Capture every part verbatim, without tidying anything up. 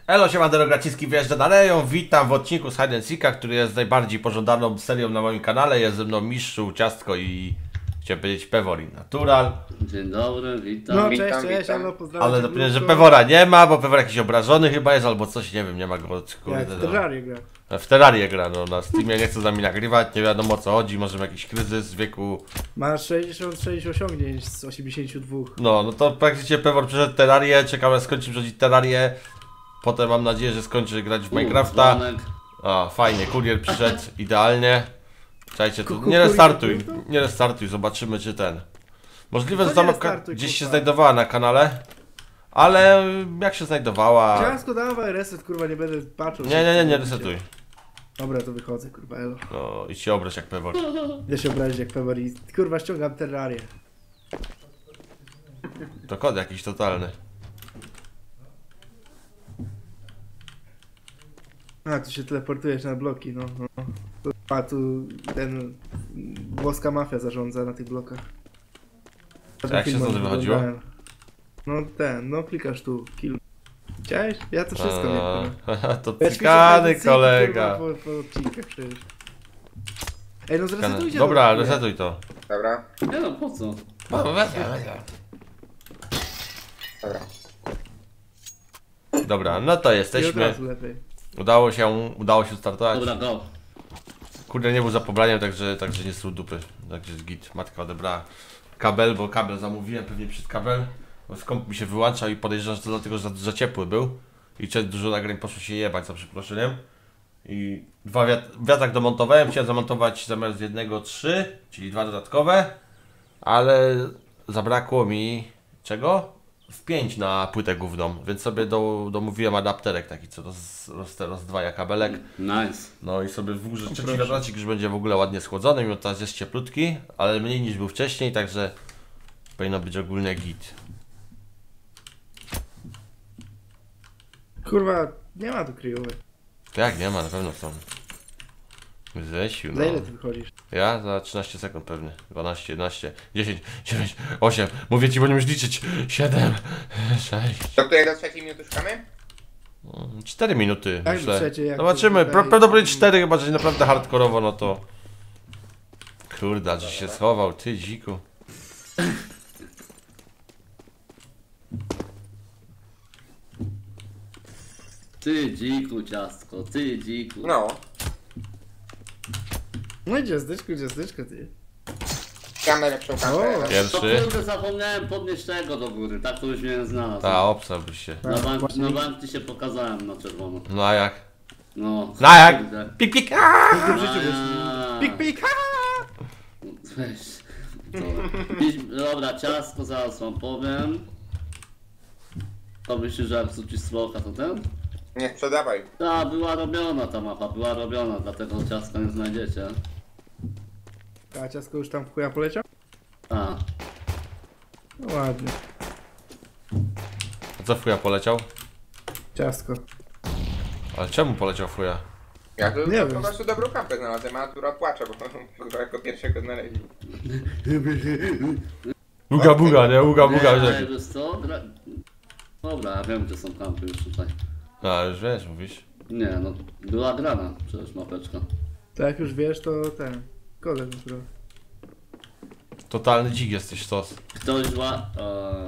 Elo, siema, Derograciski wjeżdża na rejon. Witam w odcinku z Hide and Seeka, który jest najbardziej pożądaną serią na moim kanale. Jest ze mną Mistrzu, Ciastko i chciałem powiedzieć Pewori Natural. Dzień dobry, witam. No witam, cześć, cześć, witam. albo pozdrawiam. Ale dopiero, że Pewora nie ma, bo Pewor jakiś obrażony chyba jest albo coś, nie wiem, nie ma go. Kurde, Jak w Terrarię gra. no. W Terrarię gra, no na Steamie nie chce z nami nagrywać, nie wiadomo o co chodzi, może ma jakiś kryzys wieku. Ma sześćdziesiąt sześć osiągnięć z osiemdziesięciu dwóch. No, no to praktycznie Pewor przeszedł Terrarię, czekam aż skończy przechodzić Terrarię. Potem mam nadzieję, że skończy grać w U, Minecrafta. dzwonek. A, fajnie, kurier przyszedł, idealnie. Czekajcie, tu nie restartuj, nie restartuj, zobaczymy czy ten. Możliwe, że No nie tam restartuj, gdzieś się kurwa. znajdowała na kanale, ale jak się znajdowała... Ciasko dawaj, reset, kurwa, nie będę patrzył. Nie, nie, nie, nie resetuj. Dobra, to wychodzę, kurwa, elo. No, idź się obrać jak Pewor. Ja się obrazić jak Pewor i kurwa ściągam Terrarię. To kod jakiś totalny. A, tu się teleportujesz na bloki, no. no. A tu ten... włoska mafia zarządza na tych blokach. A jak się stąd wychodziło? No ten, no klikasz tu, kill. Chciałeś? Ja to wszystko wiem. A, to pikany kolega. Po, po odcinkach przecież. Ej, no zresetujcie. Dobra, to, resetuj to. Dobra, Nie no, po co? dobra. Dobra, no to I od jesteśmy. razu lepiej. Udało się, udało się startować. Dobra, go. Kurde, nie był za pobraniem, także, także nie są dupy. Także jest git. Matka odebrała kabel, bo kabel zamówiłem pewnie przed kabel. Bo skąd mi się wyłączał i podejrzewam, że to dlatego, że za, za ciepły był. I często dużo nagrań poszło się jebać, za przeproszeniem. I dwa wiat wiatrak domontowałem. Chciałem zamontować zamiast jednego trzy, czyli dwa dodatkowe. Ale zabrakło mi czego? W pięć na płytę główną, więc sobie do, domówiłem adapterek taki, co roz, roz, rozdwaja kabelek. Nice. No i sobie włożę trzeci wiatracik, już będzie w ogóle ładnie schłodzony, mimo teraz jest cieplutki, ale mniej niż był wcześniej, także powinno być ogólnie git. Kurwa, nie ma tu kryjowej. To jak nie ma, na pewno są. Zesiu, no. Za ile ty wychodzisz? Ja za trzynaście sekund pewnie. dwanaście, jedenaście, dziesięć, dziewięć, osiem. Mówię ci, bo nie musisz liczyć. siedem, sześć. Do której do trzeciej minuty szukamy? cztery minuty, Jak do myślę. trzeciej, jak Zobaczymy. to Pra- tutaj- Prawdopodobnie cztery, chyba że naprawdę hardkorowo, no to... Kurde, że się schował, ty dziku. Ty dziku, ciastko, ty dziku. No. No i ciasteczko, ciasteczko, ty. Kamerę szukamy. O. To Pierwszy. kurde, zapomniałem podnieść tego do góry, tak to już mnie znalazł. Ta, obsa byś się. Na bank, Właśnie- na bank ci się pokazałem na czerwono. No a jak? No. No a jak? kurde. Pik, pik, aaa! Nigdy w życiu wiesz. A. Pik, pik, ha! Weź. Dobra. Idź- Dobra, ciastko zaraz wam powiem. To myślisz, że jak rzucisz smoka, to ten? Nie sprzedawaj. Ta, była robiona ta mapa, była robiona, dlatego ciastka nie znajdziecie. A ciastko już tam w chuja poleciał? A, No ładnie. A co fuja poleciał? Ciastko. Ale czemu poleciał fuja? Ja tu Nie po wiem. prostu dobrą kampę znalazłem, a Natura płacze, bo chyba jako pierwszego znaleźli. Buga, buga, nie? Buga, buga, nie, ale że... wiesz co? Gra... Dobra, ja wiem, gdzie są kampy już tutaj. A, już wiesz, mówisz. Nie, no, była grana przecież mapeczka. To jak już wiesz, to ten. Kolega, który. Totalny dzik jesteś, stos. Ktoś ła... Eee,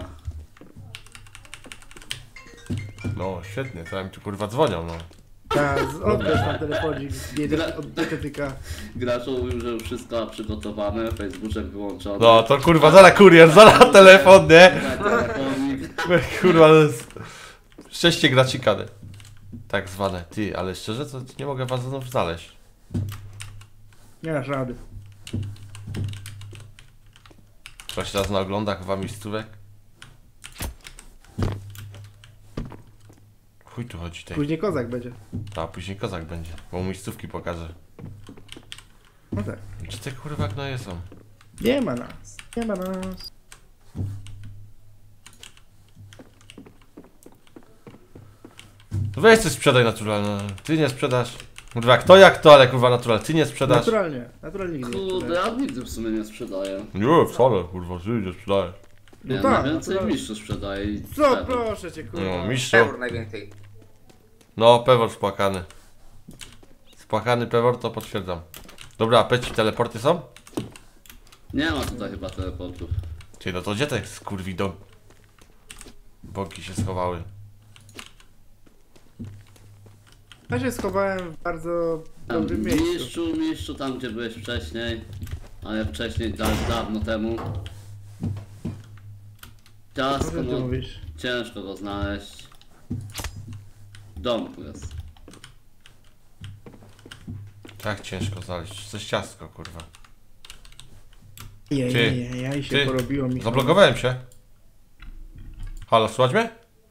No, świetnie, to mi tu kurwa dzwonią, no. Tak, odbierz tam telefonik, jedziesz od dietetyka. gracz mówił, że już wszystko przygotowane, Facebooczek wyłączony. No, to kurwa, zaraz kurier, zaraz telefon, nie? Telefonik. Kurwa, to jest... Szczęście graczy kady. Tak zwane. Ty, ale szczerze, to nie mogę was znów znaleźć. Nie masz rady. Ktoś raz na oglądach wam miejscówek? Chuj tu chodzi tej. Później kozak będzie. A później kozak będzie, bo mu miejscówki pokażę. No tak. Czy te kurwa gnoje są? Nie ma nas. Nie ma nas. To weź coś sprzedaj naturalne. Ty nie sprzedasz. Kurwa, kto jak to, ale kurwa natural, ty nie sprzedasz. Naturalnie. Naturalnie nigdy nie Kurde, sprzedajesz. ja nigdy w sumie nie sprzedaję. Nie, wcale, kurwa, ty nie sprzedajesz. Nie, No tak, najwięcej naturalnie. mistrzów sprzedaje i... Co, tego. proszę cię, kurwa. No, mistrzu. Eur najwięcej. No, Pewor spłakany. Spłakany Pewor, to potwierdzam. Dobra, a peci teleporty są? Nie ma tutaj chyba teleportów. Ty, no to gdzie te skurwido? Boki się schowały. Ja się schowałem w bardzo Tam dobrym miejscu. mistrzu, mistrzu, tam gdzie byłeś wcześniej. Ale wcześniej, da, dawno temu. Co Ciasko, ty no mówisz? ciężko go znaleźć. W domku jest. Tak ciężko znaleźć. Coś ciastko, kurwa. Jej, Ty, jej, jej, jej, się ty, porobiło mi. Zablokowałem się. Halo, słuchaj mnie?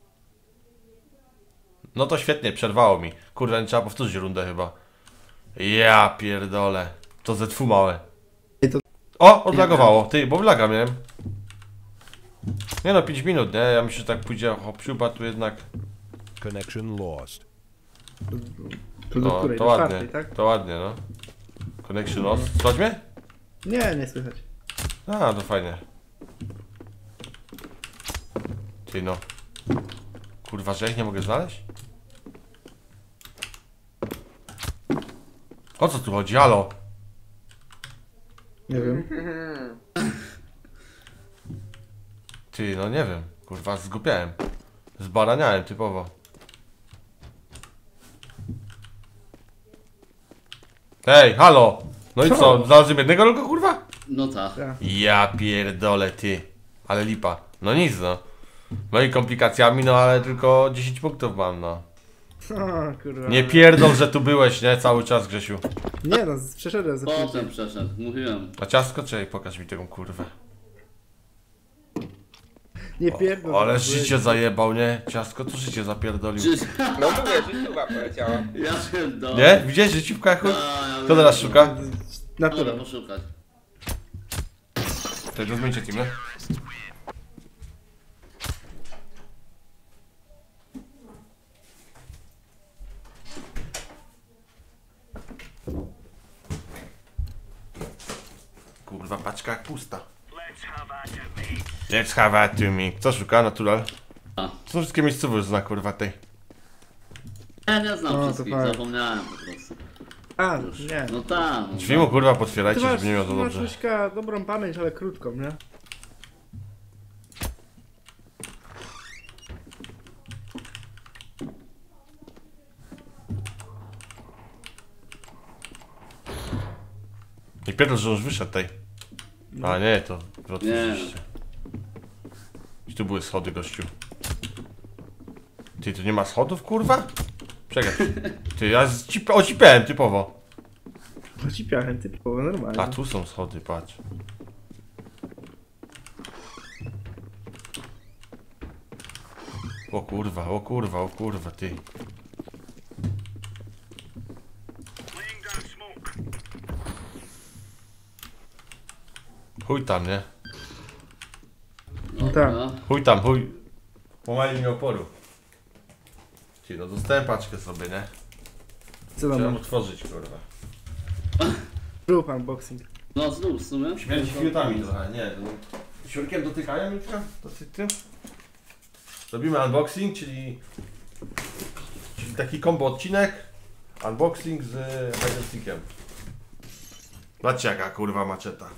No to świetnie, przerwało mi. Kurwa, nie trzeba powtórzyć rundę chyba. Ja pierdolę. To Z F małe. Ej, to- O, odlagowało. Ty, bo laga miałem. Nie no, pięć minut, nie? Ja myślę, że tak pójdzie hopsiuba, tu jednak... Connection lost. Tu do No, której? to Do ładnie, czwartej, tak? to ładnie, no. Connection lost. Słuchaj mnie? Nie, nie słychać. A, to fajnie. Ty no. Kurwa, że ja ich nie mogę znaleźć? O co tu chodzi? Halo? Nie wiem. Ty, no nie wiem. Kurwa, zgupiałem. Zbaraniałem typowo. Hej, halo! No i co? Znalazłem jednego tylko, kurwa? No tak. Tak. Ja pierdolę, ty. Ale lipa. No nic, no. No i komplikacjami, no ale tylko dziesięć punktów mam, no. O, kurwa. Nie pierdol, że tu byłeś, nie? Cały czas, Grzesiu. Nie no, przeszedłem za Potem później. przeszedł, mówiłem. A ciastko, czekaj, pokaż mi taką kurwę. Nie pierdol. Ale że życie zajebał, nie? Ciastko, to życie zapierdolił. Czy... No mówię, życiuwa poleciała. Ja się do... Nie? Widziałeś życiówka jakoś? A, ja Kto teraz wiem. szuka? Dobra, Natura. poszukać. Tego zmieńcie team, nie? Kurwa, paczka jak pusta. Let's have at to me. Co szuka? Natural? A. To są wszystkie miejscowe już zna, kurwa, tej. Ja nie znam No, to wszystkich, fajnie. zapomniałem po prostu. A, Już. nie. No tak. No Drzwi mu, kurwa, Ty potwierajcie, masz, żeby nie miał ty to masz dobrze. Ruśka, dobrą pamięć, ale krótką, nie? Nie pierdol, że już wyszedł tej. A nie, to wy otworzyliście. I tu były schody, gościu. Ty, tu nie ma schodów, kurwa? Czekaj. Ty, ja zcip- ocipałem typowo. Pocipiałem typowo, normalnie. A tu są schody, patrz. O kurwa, o kurwa, o kurwa, ty. Chuj tam, nie? Dobra. Chuj tam, chuj. Pomali mi oporu. Ty, no dostałem paczkę sobie, nie? Co tam Chciałem masz? otworzyć, kurwa. Rób unboxing. No znów w sumie. Śmierci fiutami trochę, nie. No. Siurkiem dotykają już to tym. Robimy unboxing, czyli, czyli taki combo odcinek. Unboxing z hide and seekiem. Patrzcie jaka kurwa maczeta.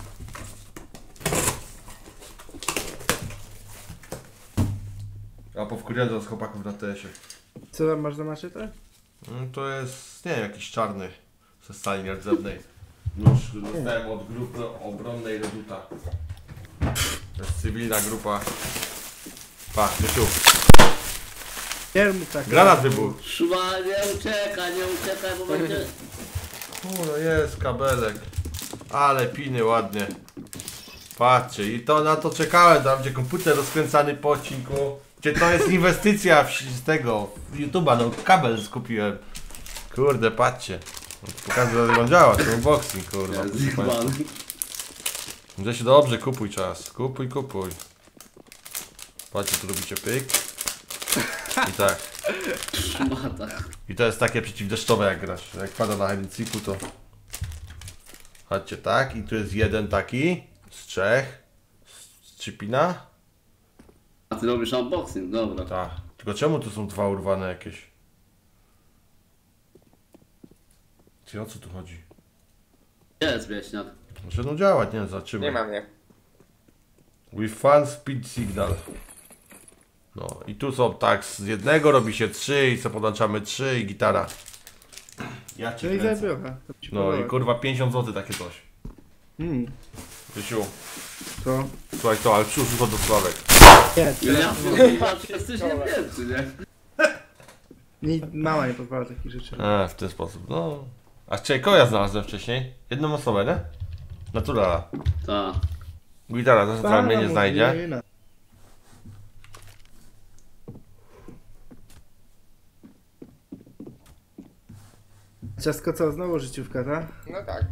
A powkurwiam z chłopaków na T S ie. Co tam masz za maczetę? Mm, To jest, nie wiem, jakiś czarny ze stali nierdzewnej. Nóż dostałem od grupy obronnej Reduta. To jest cywilna grupa. Pa, Grzesiu. Nie mów tak. Granat wybuchł. Szuba, nie uciekaj, nie uciekaj, bo będzie... No jest kabelek. Ale piny ładnie. Patrzcie, i to na to czekałem, tam gdzie komputer rozkręcany po odcinku. Gdzie to jest inwestycja w, z tego, w YouTube'a, no kabel skupiłem. Kurde, patrzcie. Pokażę, jak on działa, to unboxing, kurwa. Jest zjebany. Gdzie się dobrze, kupuj czas. Kupuj, kupuj. Patrzcie, tu robicie pyk. I tak. Szmata. I to jest takie przeciwdeszczowe jak grasz. Jak pada na helicyku to... Chodźcie, tak. I tu jest jeden taki. Z trzech. Z trzy pina. A ty robisz unboxing, dobra. Tak. Tylko czemu tu są dwa urwane jakieś? Ty, o co tu chodzi? Gdzie jest wieśniak? Muszę no działać, nie wiem, zobaczymy. Nie ma mnie. With fun speed signal. No i tu są tak, z jednego robi się trzy i co podłączamy trzy i gitara. Ja cię No i kręcę. zabiorę. No i kurwa pięćdziesiąt złotych takie coś. Hmm, Wysiu, to... słuchaj to, ale przyszło to do Sławek. Nie, Ja teraz pierdolę, jesteś niewdzięczny, nie? nie, mama nie pozwala takich rzeczy. E, w ten sposób, no. A czekaj, kogo ja znalazłem wcześniej? Jedną osobę, nie? Naturala. Tak. Gitara, to Pana mnie nie znajdzie. Murzyna. Ciastko co, znowu życiówka, tak? No tak.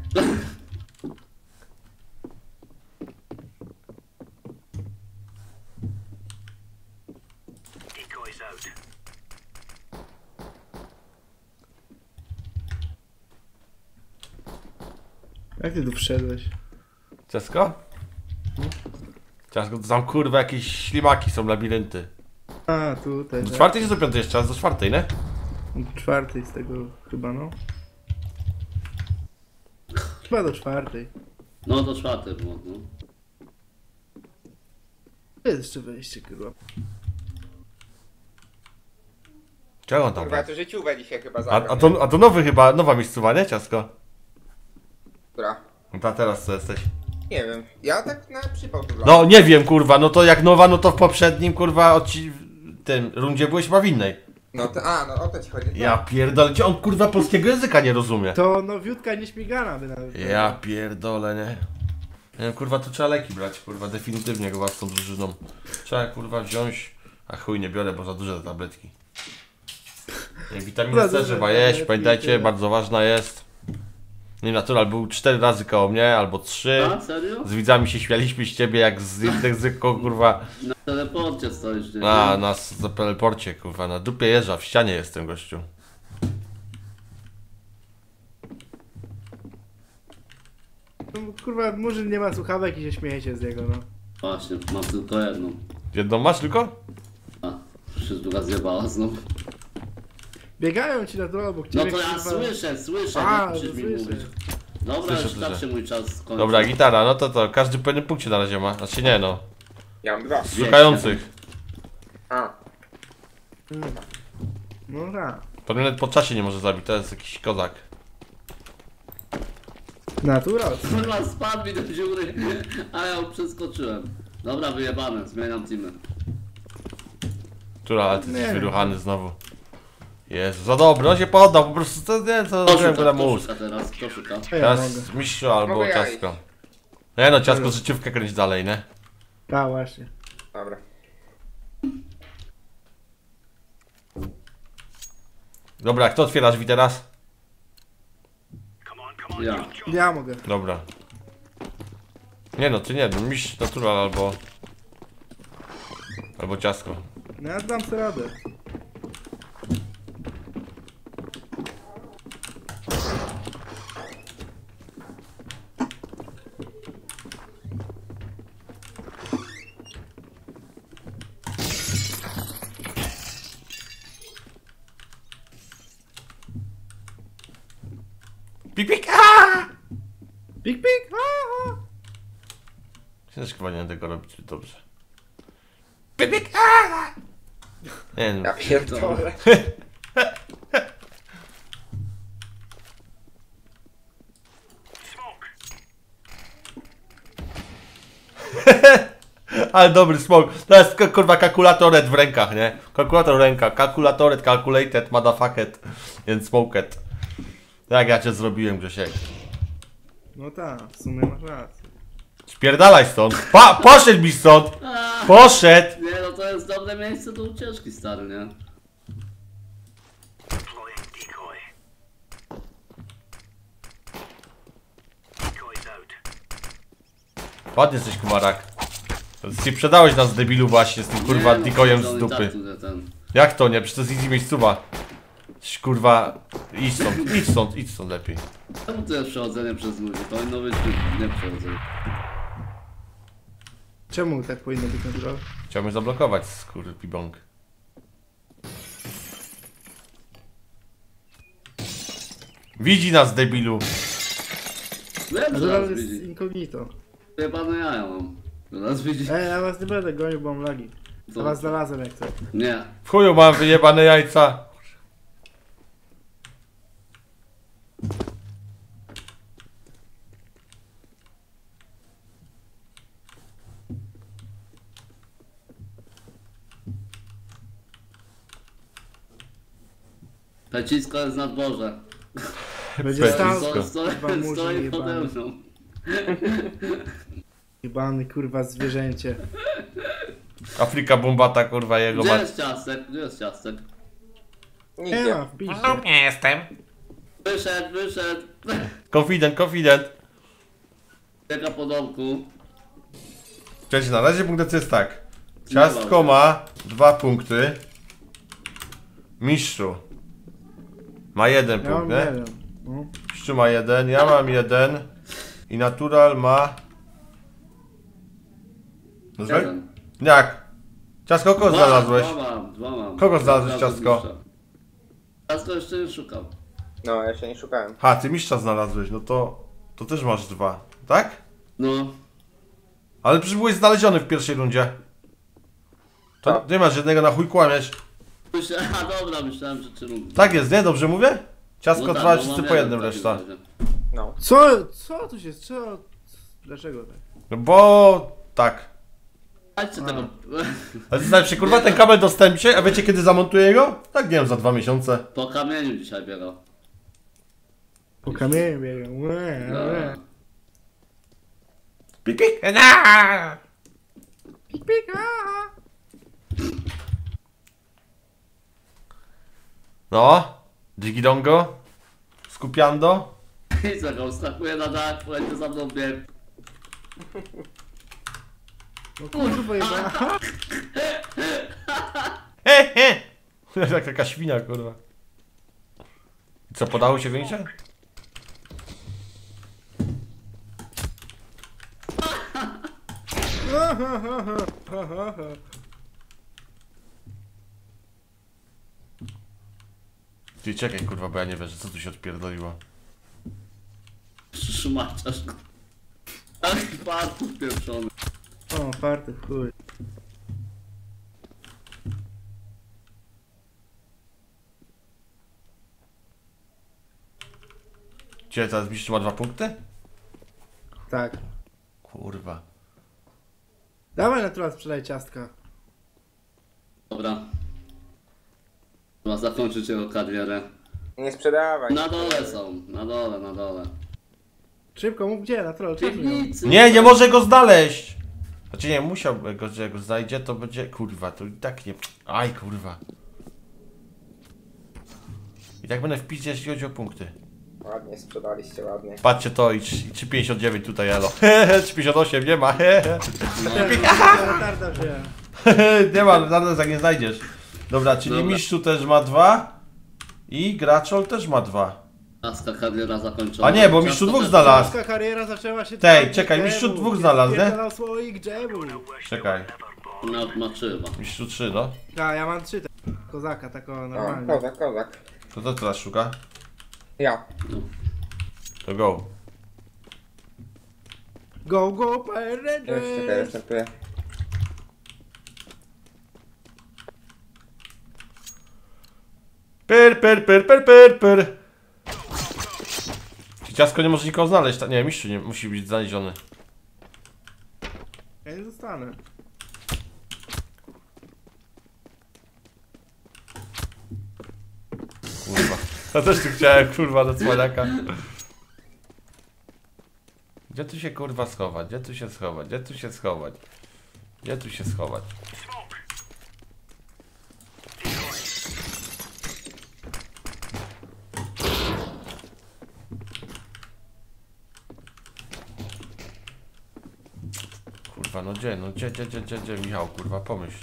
Jak ty tu wszedłeś? Ciasko? Ciasko, to tam kurwa jakieś ślimaki są, labirynty. A, tutaj. Do tak. czwartej czy do piątej jeszcze raz? Do czwartej, nie? Czwartej z tego chyba, no. Chyba do czwartej. No to czwarty było, no. Jest jeszcze wejście, kurwa. Czego on tam Kurwa, był? to życiówę dzisiaj chyba A, zagram. a, to, a to nowy chyba, nowa miejscowa, nie Ciasko? Która? No ta teraz co jesteś? Nie wiem. Ja tak na przypał tu No nie wiem kurwa, no to jak nowa, no to w poprzednim kurwa odci... tym rundzie byłeś chyba w innej. No to, a, no o to ci chodzi. No. Ja pierdolę, gdzie on kurwa polskiego języka nie rozumie. To nowiutka nieśmigana by nawet. Ja pierdolę, nie? Nie wiem, kurwa, tu trzeba leki brać, kurwa, definitywnie chyba z tą drużyną. Trzeba kurwa wziąć, a chuj nie biorę, bo za duże te tabletki. Nie, witaminę Za C duże trzeba jeść, tabletki, pamiętajcie, tyle. bardzo ważna jest. Nie, Natural był cztery razy koło mnie, albo trzy. A, serio? Z widzami się śmialiśmy z ciebie jak z jednych zwykłą, kurwa, Na teleporcie stoisz, nie? a na s- na teleporcie, kurwa, na dupie jeża, w ścianie jestem, gościu. No, kurwa, Murzyn nie ma słuchawek i się śmiejecie z niego, no. Właśnie, mam tylko jedną. Jedną masz tylko? A, się druga zjebała znowu. Biegają ci na drodze obok No ciebie, to ja kurwa. słyszę, słyszę, A, nie musisz no mi słyszę. mówić. Dobra, Słyszę, już słyszę. tak się mój czas skończył. Dobra, gitara, no to to, każdy po jednym punkcie na razie ma, znaczy nie no, Ja mam dwa. szukających. A, No tak. To nawet po czasie nie może zabić, to jest jakiś kozak. Natural. Kurwa, spadł mi do dziury, a ja ją przeskoczyłem. Dobra, wyjebane, zmieniam teamy. Która, ale ty Nie jesteś wiem. wyruchany znowu. Jezu, za dobry, on się poddał, po prostu to nie, to Kto grałem go szuka, na kto mózg. szuka teraz, kto szuka? A ja Teraz mogę. mistrzu albo Mogę ja ciastko. Nie no, ciastko życiówkę kręć dalej, nie? A, właśnie. dobra. Dobra, kto otwiera drzwi teraz? Ja. Ja mogę. Dobra. Nie no, ty nie, no mistrz natural albo... Albo ciastko. No ja dam sobie radę. Pik, pik, aaa! Pik, pik! A, a. Też chyba nie będę tego robić dobrze. Pik, pik, aaa! Nie no. Ja pierdolę. Ale dobry smok. To jest k- kurwa kalkulatoret w rękach, nie? Kalkulator w rękach. Kalkulatoret, calculated, motherfucket. Więc smoket. Jak ja cię zrobiłem, Grzesiek. No tak, w sumie masz rację. Spierdalaj stąd. Pa, poszedł mi stąd. A, Poszedł. nie no, to jest dobre miejsce do ucieczki, stary, nie? Ładnie jesteś, kumarak. Ci przedałeś nas, debilu, właśnie z tym kurwa Nie, no, dikojem z on i dupy. tak tu, że ten. Jak to nie? Przecież to jest easy miejscowa. Jesteś, kurwa, idź stąd, idź stąd, idź stąd lepiej. Czemu to jest przechodzenie przez ludzi? To powinno być nie przechodzenie. Czemu tak powinno być natural? Chciałbym zablokować skurwibąk. Widzi nas, debilu. Wiem, A że to nas jest widzi. incognito. Chyba no ja mam. Że nas widzi. Ej, ja was nie będę gonił, bo mam lagi. Co? Ja was znalazłem jak chcę. Nie. W chuju mam wyjebane jajca. Pecisko jest na dworze. Będzie Pe- stał Wszystko. Stoi, Chyba stoi, murzyn stoi jebany. pode mną. jebany kurwa zwierzęcie. Afryka bombata, kurwa, jego Gdzie mat. jest ciastek? Gdzie jest ciastek? Nie ma, Nigdzie. wpisz. Nie jestem. Wyszedł, wyszedł. Confident, confident. Biega po domku. Cześć, na razie punkt decyzji jest tak. Ciastko ma dwa punkty. Mistrzu ma jeden Ja punkt, mam nie? jeden. No. Mistrzu ma jeden, ja mam jeden. I Natural ma... Nazwę? Jeden. Jak? Ciastko, kogo Dwa, znalazłeś? Dwa mam, dwa mam. Kogo znalazłeś, Razem ciastko? mistrza. Ciastko jeszcze nie szukam. No, ja się nie szukałem. Ha, ty mistrza znalazłeś, no to... To też masz dwa, tak? No. Ale przecież byłeś znaleziony w pierwszej rundzie. To Tak. nie masz jednego, na chuj kłamiesz. Myślę, a dobra, myślałem, że czy lubię. Tak jest, nie? Dobrze mówię? Ciastko No dwa, tak, no wszyscy mam po jeden jednym w takim reszta. razie. No. Co? Co tu się... Co? Dlaczego tak? No bo... tak. Chodźcie tego. Ale znaczy się, kurwa, ten kabel dostępcie, a wiecie kiedy zamontuję go? Tak, nie wiem, za dwa miesiące. Po kamieniu dzisiaj biegał. Po kamieniu biegam. Łe, No. łe. Pik, pik. Na! Pik, pik, a. No, digidongo, skupiando. I co, go skakuje na dach, będzie za mną bieg. No kurwa jebana. He, he. Jak taka świnia, kurwa. I co, podało się większe? Ty czekaj, kurwa, bo ja nie wierzę, co tu się odpierdoliło. Szmaciarz. Ach, parku pieprzony. O, party w chuj. Gdzie teraz mistrz ma dwa punkty? Tak. Kurwa. Dawaj natural sprzedaj ciastka. Dobra. Chyba zakończyć jego karierę. Nie sprzedawaj. Na dole są, na dole, na dole. Szybko, mów gdzie, natural, czekaj. Piwnicy. Nie, nie może go znaleźć! Znaczy nie, musiałby go, że go znajdzie, to będzie... Kurwa, to i tak nie... Aj, kurwa. I tak będę w piździe, jeśli chodzi o punkty. Ładnie sprzedaliście, ładnie. Patrzcie to i trzy pięćdziesiąt dziewięć tutaj, elo. trzy pięćdziesiąt osiem, nie ma. Retarda wziąłem. Nie ma, zaraz jak nie znajdziesz. Dobra, czyli Dobra. mistrzu też ma dwa. I graczol też ma dwa. Ciastka kariera zakończona. A nie, bo mistrzu Ciastko dwóch też- znalazł. Ciastka kariera zaczęła się... Tej, tak czekaj, dżemu, mistrzu dwóch jest znalazł, nie? pierdolał słoik dżemu. Czekaj, Miał ma trzy chyba. mistrzu trzy, no. A, ja mam trzy te... Kozaka, tako O, normalnie. kozak, kozak. To co teraz szuka? Ja. To go. Go, go, Power Już czekaj, Rangers! jestem tu. Per, per, per, per, per, per. Czy ciastko nie może nikogo znaleźć? Ta- Nie, mistrzu nie musi być znaleziony. Ja nie zostanę. Kurwa. Ja też tu chciałem, kurwa, do cwaniaka. Gdzie tu się kurwa schować? Gdzie tu się schować? Gdzie tu się schować? Gdzie tu się schować? Kurwa, no gdzie? No gdzie, gdzie, gdzie, gdzie, gdzie? Michał, kurwa, pomyśl.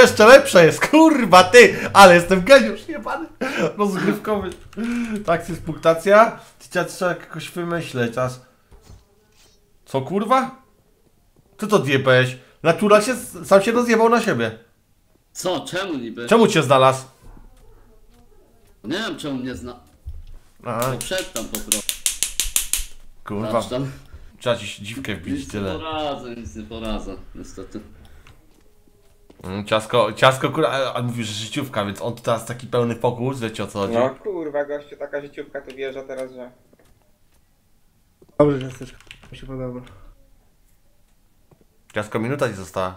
jeszcze lepsze jest, kurwa ty! Ale jestem geniusz, jebany, rozgrywkowy. Tak jest punktacja. Trzeba, trzeba jakoś wymyśleć, czas. Co kurwa? Ty to odjebałeś? Natura się, sam się rozjebał na siebie. Co? Czemu niby? Czemu cię znalazł? Nie wiem czemu mnie zna... Aha, Bo przedtem po prostu. kurwa. Patrz tam. Trzeba ci dziwkę wbić, Nic nie tyle. poradzę, nic nie poradzę, niestety. Mm, Ciasko, ciasko kurwa, a- a mówisz, że życiówka, więc on tu teraz taki pełny fokus, wiecie o co chodzi? No kurwa, gościu, taka życiówka tu wjeżdża teraz, że... Dobrze, ciasteczko. Mi się podoba. Ciasko, minuta ci została.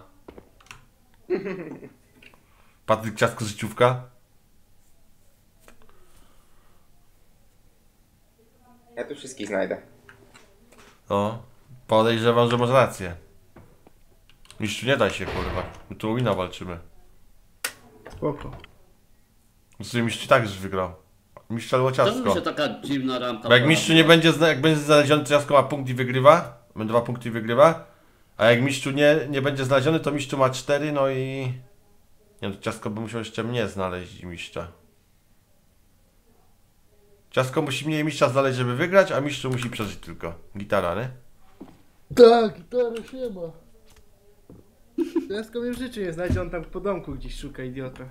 Patryk, ciasko, życiówka. Ja tu wszystkich znajdę. No, podejrzewam, że masz rację. Mistrzu, nie daj się, kurwa. My tu o wina walczymy. Spoko. Zresztą mistrz tak już wygrał. Mistrz albo Czemu mi ciasko. się taka dziwna ramka... Bo jak mistrzu nie będzie, zna- jak będzie znaleziony, to ciasko ma punkt i wygrywa. Ma dwa punkty i wygrywa. A jak mistrzu nie, nie będzie znaleziony, to mistrzu ma cztery, no i... Nie no, ciasko by musiał jeszcze mnie znaleźć i mistrza. Ciasko musi mnie i mistrza znaleźć, żeby wygrać, a mistrzu musi przeżyć tylko. Gitara, nie? Tak, gitara się ma. Ciastko mnie w życiu nie znajdzie, on tam po domku gdzieś szuka, idiota.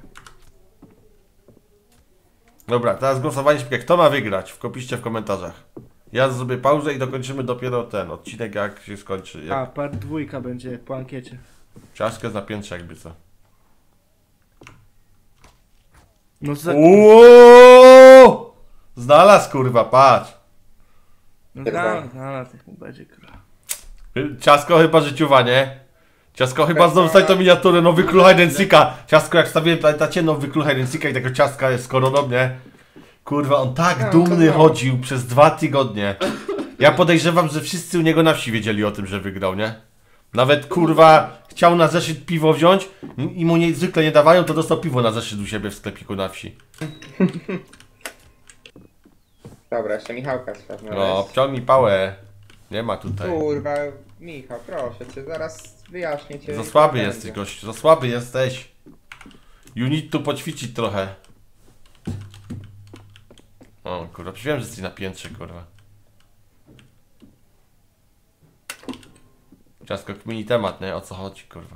Dobra, teraz głosowanie szybkie. Kto ma wygrać? Wkopiszcie w komentarzach. Ja zrobię pauzę i dokończymy dopiero ten odcinek, jak się skończy. A, Jak... part dwójka będzie po ankiecie. Ciasko jest na piętrze, jakby co. No za... Uuuu! Znalazł, kurwa, patrz. No znalazł, znalazł, jak mu będzie, kurwa. Ciasko chyba życiowa, nie? Ciasko chyba znowu stoi tą miniaturę, nowy król hide and seeka. Ciasko, jak stawiłem, pamiętacie, nowy król hide and seeka i tego ciastka jest z koroną, nie? Kurwa, on tak dumny chodził przez dwa tygodnie. Ja podejrzewam, że wszyscy u niego na wsi wiedzieli o tym, że wygrał, nie? Nawet, kurwa, chciał na zeszyt piwo wziąć i mu nie, zwykle nie dawają, to dostał piwo na zeszyt u siebie w sklepiku na wsi. Dobra, jeszcze Michałka trzeba znaleźć. No, obciągnij pałę. Nie ma tutaj. Kurwa, Michał, proszę cię, zaraz wyjaśnię cię. Za słaby jak jesteś, będzie. gościu, za słaby jesteś. You need to poćwiczyć trochę. O kurwa, wiem, że jesteś na piętrze, kurwa. Ciasko, mini temat, nie? O co chodzi, kurwa.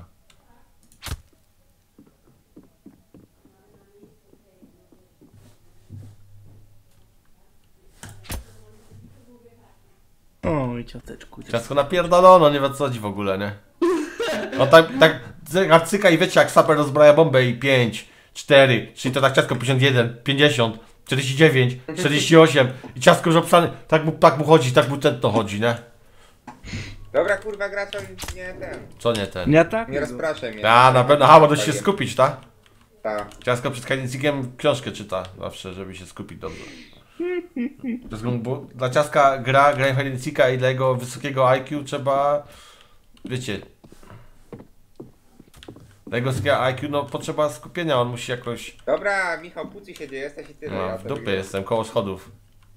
O, i ciasteczku. Ciasko napierdolono, nie wiem o co chodzi w ogóle, nie? No tak, tak, cyka, cyka i wiecie, jak saper rozbraja bombę i pięć, cztery, czyli to tak ciasko pięćdziesiąt jeden, pięćdziesiąt, czterdzieści dziewięć, czterdzieści osiem i ciasko już obsany, tak mu, tak mu chodzi, tak mu ten to chodzi, nie? Dobra, kurwa, gracza nie ten. Co nie ten? Nie tak? Nie rozpraszaj mnie. A, na pewno, aha, bo dość się skupić, tak? Tak. Ciasko przed Heinzikiem książkę czyta zawsze, żeby się skupić dobrze. Ciasko, bo dla Ciaska gra, gra Heinzika i dla jego wysokiego I Q trzeba, wiecie, dla jego wysokiego I Q no potrzeba skupienia, on musi jakoś, Dobra, Michał, puci się dzieje, jesteś i tyle. no ja w to dupie wygram. jestem, koło schodów.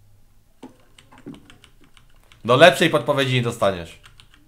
Do lepszej podpowiedzi nie dostaniesz.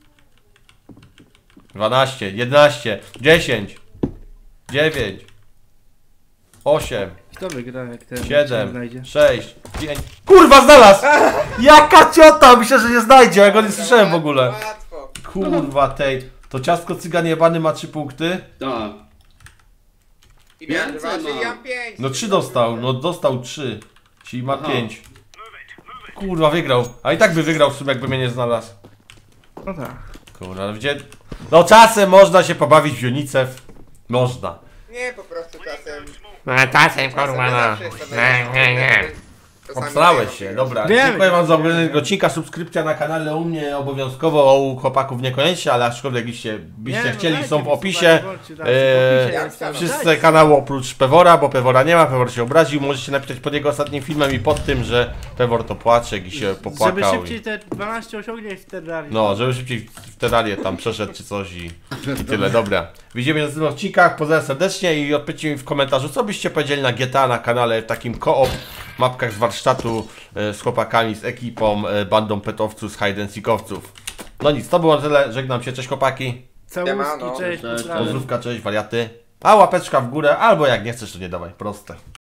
dwanaście, jedenaście, dziesięć, dziewięć, osiem, Kto wygra, jak ten cię nie siedem, znajdzie? sześć, pięć. Kurwa, znalazł! Jaka ciota! Myślę, że nie znajdzie, ja go nie słyszałem w ogóle. Łatwo. Kurwa tej. To ciastko cygan jebany ma trzy punkty. Tak. I miałem Więcej dwa, czyli ma. ja mam pięć. No trzy dostał, no dostał trzy. Czyli ma Aha. pięć. Kurwa, wygrał. A i tak by wygrał w sumie, jakby mnie nie znalazł. No tak. Kurwa, no gdzie... No czasem można się pobawić w Unicev. Można. Nie, po prostu czasem. No czasem, kurwa, no. Nie, nie, nie. Obstrałeś się, dobra. Wiemy. Dziękuję wam za oglądanie tego odcinka. Subskrypcja na kanale u mnie obowiązkowo, u chłopaków niekoniecznie, ale aczkolwiek jakbyście byście Nie, no chcieli, dajcie są w mi opisie. suba, bądźcie, dajcie, Eee, w opisie jak jest tam. Wszyscy Dajcie. kanały oprócz Pewora, bo Pewora nie ma, Pewor się obraził. Możecie napisać pod jego ostatnim filmem i pod tym, że Pewor to płaczek i się Żeby popłakał. szybciej I... te dwanaście osiągnięć wtedy dali. No, żeby szybciej w terarię tam przeszedł czy coś i, i tyle, dobra. Widzimy się w następnych odcinkach, pozdrawiam serdecznie i odpiszcie mi w komentarzu, co byście powiedzieli na G T A na kanale, w takim koop, mapkach z warsztatu, e, z chłopakami, z ekipą, e, bandą petowców, z hide and seekowców. No nic, to było na tyle, żegnam się, cześć chłopaki, Całuski, Siemano. cześć, Cześć. pozdrawiam. pozdrówka, cześć wariaty. A łapeczka w górę, albo jak nie chcesz, to nie dawaj. Proste.